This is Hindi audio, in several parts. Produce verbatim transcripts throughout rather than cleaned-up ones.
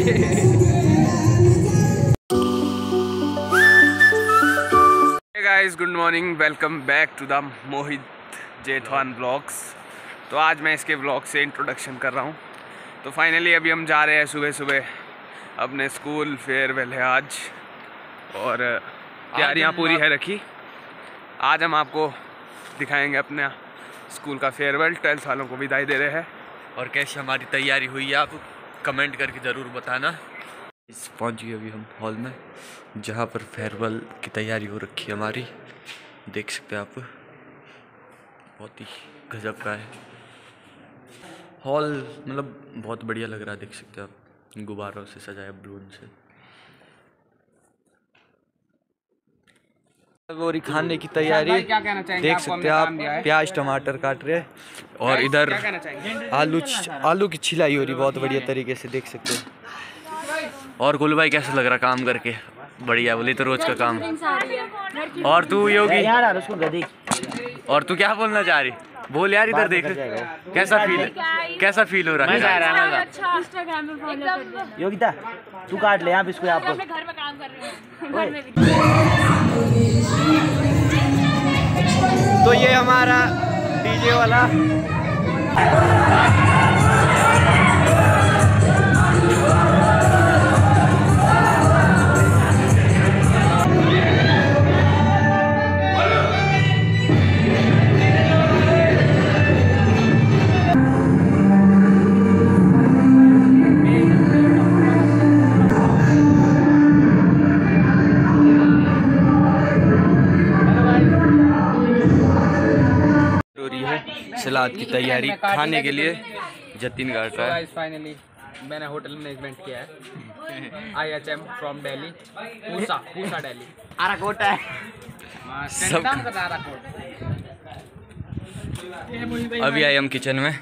Guys, good morning, welcome back to the Mohit Jethwan blogs. तो आज मैं इसके ब्लॉग से इंट्रोडक्शन कर रहा हूँ। तो फाइनली अभी हम जा रहे हैं सुबह सुबह अपने स्कूल। फेयरवेल है आज और तैयारियाँ पूरी है रखी। आज हम आपको दिखाएंगे अपने स्कूल का फेयरवेल, ट्वेल्थ वालों को विदाई दे रहे हैं। और कैसी हमारी तैयारी हुई है आप कमेंट करके ज़रूर बताना। इस पहुँच गए अभी हम हॉल में जहाँ पर फेयरवेल की तैयारी हो रखी है हमारी। देख सकते हैं आप, बहुत ही गजब का है हॉल, मतलब बहुत बढ़िया लग रहा है। देख सकते हैं आप, गुब्बारों से सजाया, बलून से। और खाने की तैयारी देख सकते हैं आप, प्याज टमाटर काट रहे हैं और इधर आलू आलू की छिलाई हो रही बहुत बढ़िया तरीके से, देख सकते हैं। और गुल भाई कैसा लग रहा काम करके? बढ़िया, बोली तो रोज का काम। और तू योगी, और तू क्या बोलना चाह रही? बोल यार, इधर देख कैसा फील है, कैसा फील हो रहा है? योगिता तू काट ले, आप इसको आप घर में काम कर रहे हैं। तो ये हमारा डीजे वाला सलाद की तैयारी खाने के लिए जतिन काट रहा है। फाइनली मैंने होटल मैनेजमेंट किया है, I H M from Delhi, Pusa Pusa Delhi, Arakot है सब। अभी आए हम किचन में,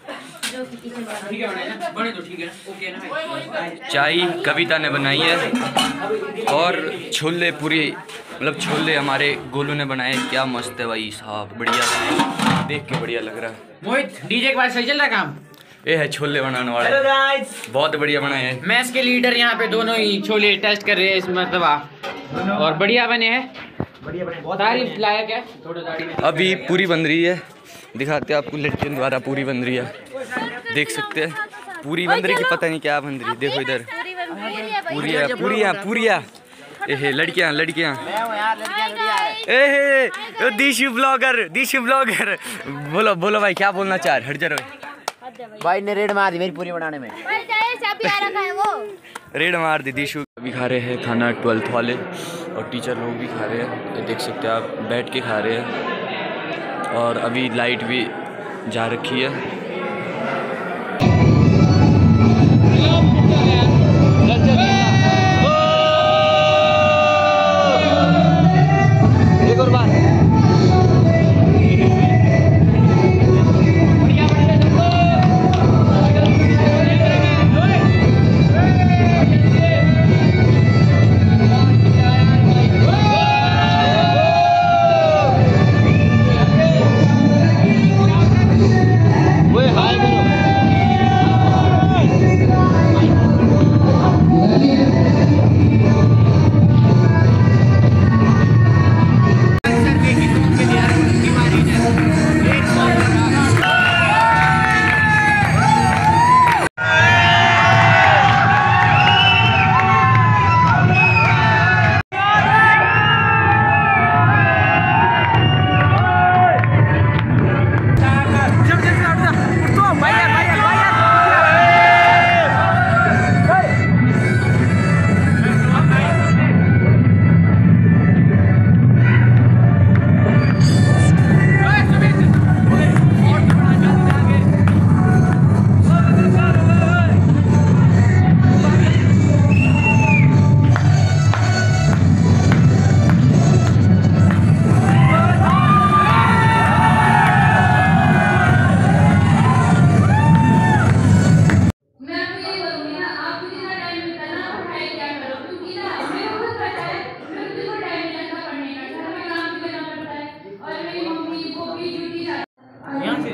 चाय कविता ने बनाई है और छोले पूरी, मतलब छोले हमारे गोलू ने बनाए। क्या मस्त है भाई साहब, बढ़िया, देख के बढ़िया लग रहा है। मोहित डीजे के बाद सही चल रहा है काम? ये है छोले बनाने वाला, बहुत बढ़िया बनाए हैं। मैं इसके लीडर यहाँ पे दोनों ही छोले टेस्ट कर रहे हैं इस मरतबा, और बढ़िया बने हैं, बढ़िया बने, बहुत तारीफ लायक है। थोड़ा दाढ़ी में अभी पूरी बन रही है, दिखाते हैं आपको, लड़कियों द्वारा पूरी बन रही है, देख सकते हैं। पूरी बन रही की पता नहीं क्या बन रही, देखो इधर पूरी है, पूरी है, पूरी है। ए लड़कियां लड़कियां ए दिशु ब्लॉगर, दिशु ब्लॉगर, बोलो बोलो भाई, क्या बोलना चाह रहे? हट जा रहे भाई ने रेड मार दी मेरी पूरी बनाने में, रेड मार दी दिशु। अभी खा रहे हैं खाना ट्वेल्थ वाले, और टीचर लोग भी खा रहे हैं, ये देख सकते हैं आप, बैठ के खा रहे हैं। और अभी लाइट भी जा रखी है। एक और बार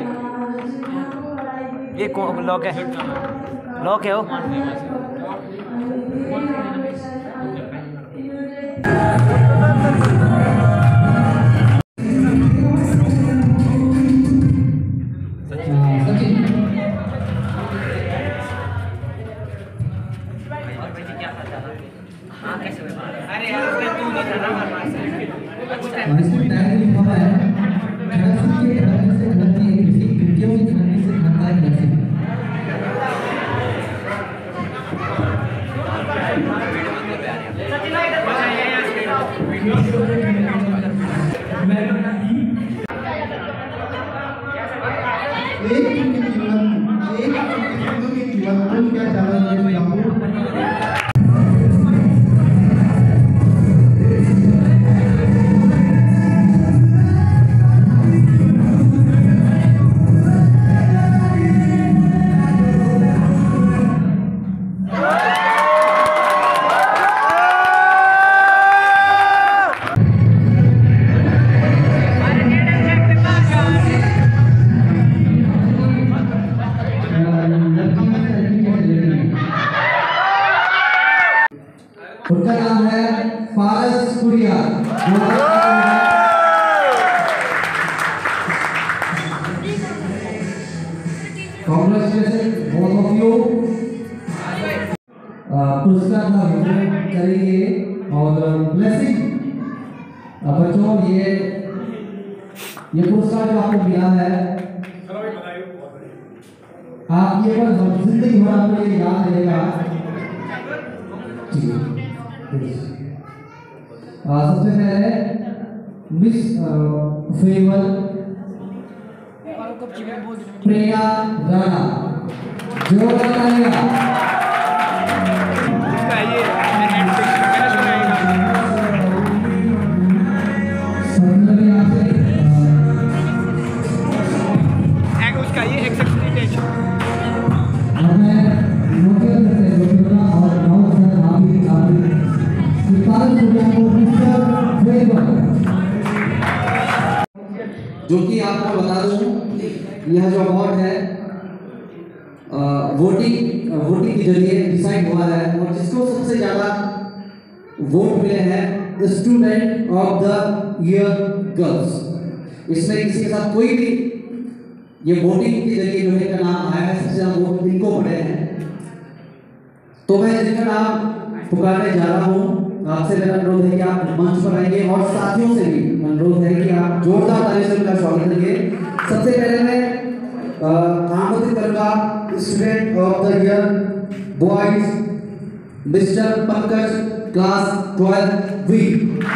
ये लॉक है, लॉक है वो। उनका नाम है पारस कुरिया। Congratulations both of you। पुरस्कार का वितरण करेंगे और ब्लेसिंग बच्चों, ये ये पुरस्कार जो आपको मिला है, आप ये बस जिंदगी भर आपको ये याद रहेगा। सबसे पहले मिस फेवल प्रिया राणा, जो बताएगा उसका ये एक्सेप्टेशन जो कि आपको बता दूं, यह जो अवार्ड है वोटिंग वोटिंग के जरिए डिसाइड हुआ है और जिसको सबसे ज़्यादा वोट मिले हैं student of the year girls. इसमें किसी के साथ कोई भी ये वोटिंग के जरिए जो है का नाम आया है, सबसे ज़्यादा वोट इनको पड़े हैं। तो मैं जिनका नाम पुकारने जा रहा हूँ, आपसे मेरा अनुरोध है कि आप मंच पर आएंगे और साथियों से भी अनुरोध है कि आप जोरदार तालियों से उनका स्वागत करेंगे। सबसे पहले मैं आमंत्रित करूंगा student of the year boys mister Pankaj, class twelve B.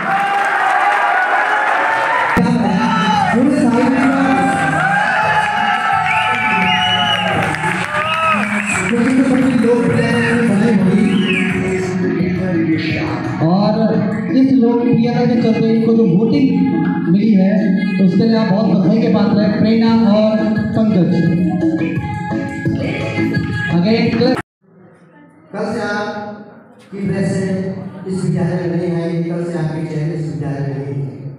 और इस लोकप्रियता के चलते इनको जो वोटिंग मिली है तो उसके लिए आप बहुत बधाई के पात्र हैं प्रेरणा और पंकज। आगे कल से आपकी प्रेजेंट इस विद्यालय में नहीं है, कल से आपके चेहरे इस विद्यालय में नहीं है।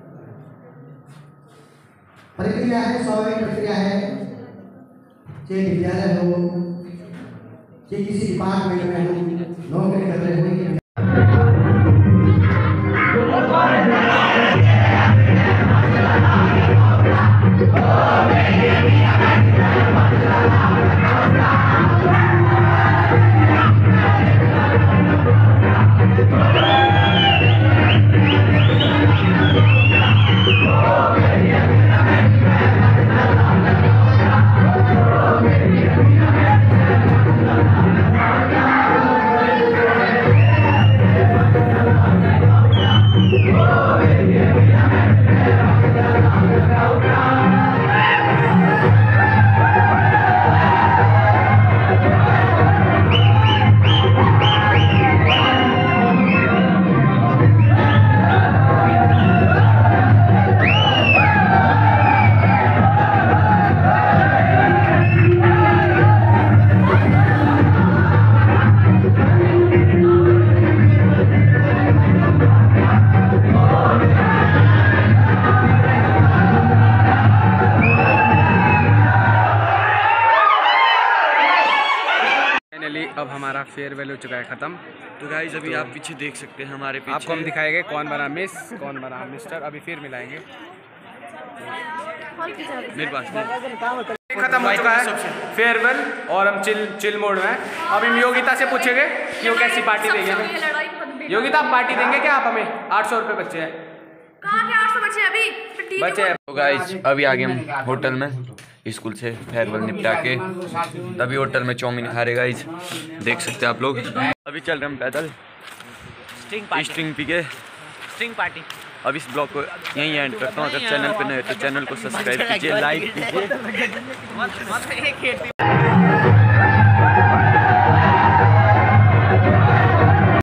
प्रक्रिया है, स्वाभाविक प्रक्रिया है, चाहे विद्यालय हो कि किसी डिपार्टमेंट में हो, नौकरी कर रहे हो। अब हमारा फेयरवेल हो चुका है ख़त्म। तो गाइस अभी आप पीछे देख सकते हैं हमारे पीछे आपको हम दिखाएंगे कौन बना मिस, कौन बना मिस्टर। अभी फिर मिलाएंगे। मेरे पास नहीं। खत्म हो चुका है फेयरवेल और हम चिल चिल मोड में हैं। अभी हम योगिता से पूछेंगे कि वो कैसी पार्टी देंगे हमें। योगिता आप पार्टी देंगे क्या आप हमें? आठ सौ रुपये बच्चे हैं। कहाँ के आठ सौ बच्चे अभी बच्चे हैं। तो गाइस अभी आ गए हम होटल में स्कूल से फेयरवेल निपटा के, तभी होटल में चाउमीन खा रहे गाइस, देख सकते हैं आप लोग। अभी चल रहे हम पैदल स्ट्रिंग पी के स्ट्रिंग पार्टी। अब इस ब्लॉग को यहीं एंड करता हूँ। अगर चैनल पे नए हो तो चैनल को सब्सक्राइब कीजिए, लाइक कीजिए।